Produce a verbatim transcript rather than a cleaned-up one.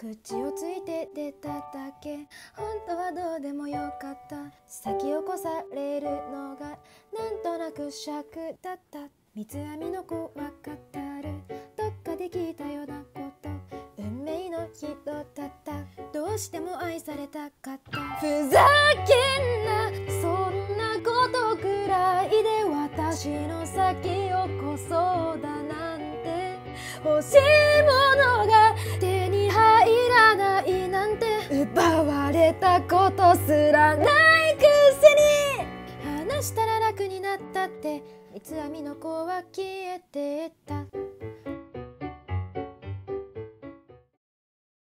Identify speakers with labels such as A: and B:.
A: 口をついて出ただけ、本当はどうでもよかった。先を越されるのがなんとなく尺だった。三つ編みの子は語るどっかで聞いたようなこと、運命の人だった。どうしても愛されたかった。ふざけんな、そんなことくらいで私の先を越そうだなんて。欲しいものが手に入らないなんて、奪われたことすらないくせに。話したら楽になったって三つ編みの子は消えてった。